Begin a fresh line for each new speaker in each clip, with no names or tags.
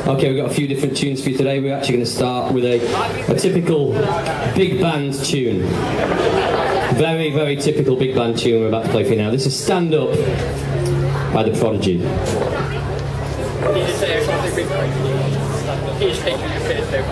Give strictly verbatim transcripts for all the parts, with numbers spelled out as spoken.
Okay, we've got a few different tunes for you today. We're actually going to start with a, a typical big band tune. Very, very typical big band tune we're about to play for you now. This is Stand Up by the Prodigy.
Can you just say something big? Can you just take your face there?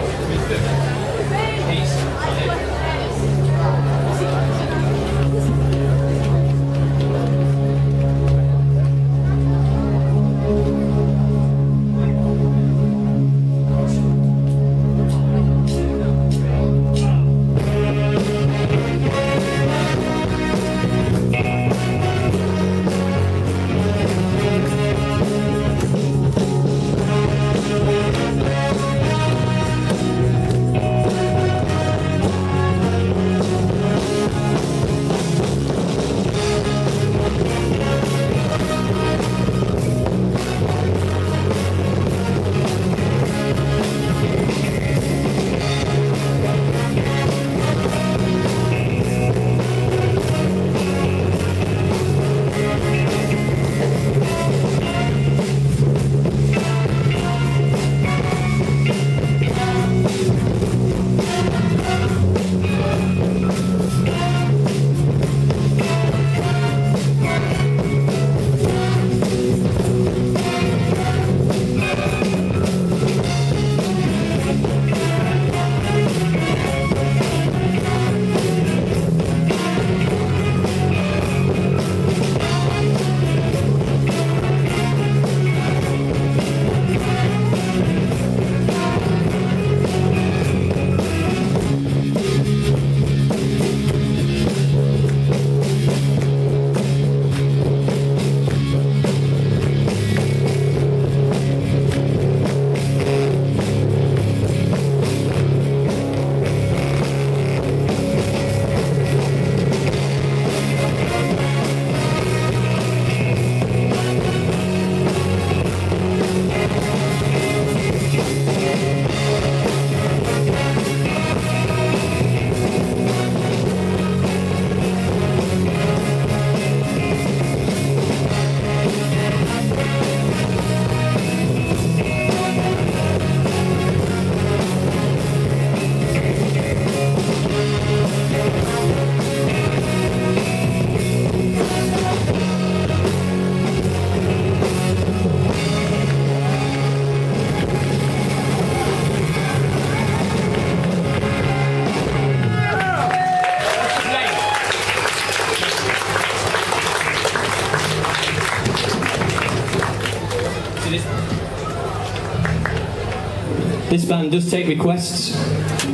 This band does take requests.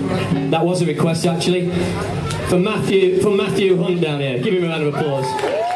That was a request actually. From Matthew, from Matthew Hunt down here. Give him a round of applause.